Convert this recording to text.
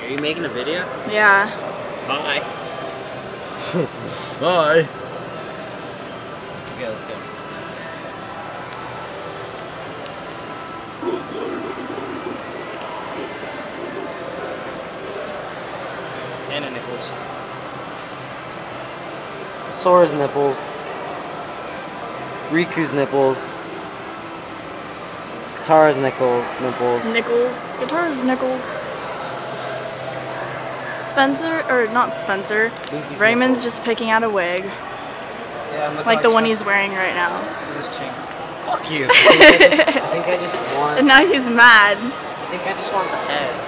Are you making a video? Yeah. Bye. Bye. Okay, let's go. Panda nipples. Sora's nipples. Riku's nipples. Katara's nipples. Nickels. Guitar's nickels. Spencer, or not Spencer. Raymond's just picking out a wig. Yeah, I'm like the one he's wearing right now. Fuck you. I think I just want. And now he's mad. I think I just want the head.